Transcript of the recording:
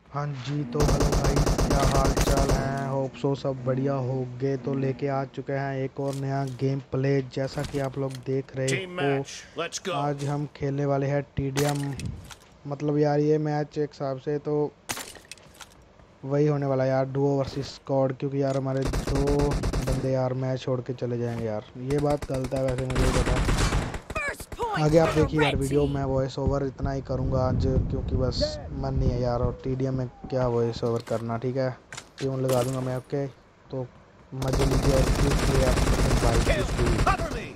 हाँ जी, तो hello guys, क्या हाल चाल है। होप सो सब बढ़िया होंगे। तो लेके आ चुके हैं एक और नया गेम प्ले। जैसा कि आप लोग देख रहे हो, आज हम खेलने वाले हैं टीडीएम। मतलब यार ये मैच एक हिसाब से तो वही होने वाला है यार, डुओ वर्सेस स्क्वाड। क्योंकि यार हमारे दो बंदे यार मैच छोड़ के चले जाएंगे यार। ये बात गलत है वैसे, मुझे ही पता है। आगे आप देखिए यार वीडियो, मैं वॉइस ओवर इतना ही करूँगा आज, क्योंकि बस मन नहीं है यार। और टीडीएम में क्या वॉइस ओवर करना। ठीक है, ट्यून लगा दूंगा मैं। ओके, तो मजे लीजिए और प्लीज अपने भाई की स्पीड।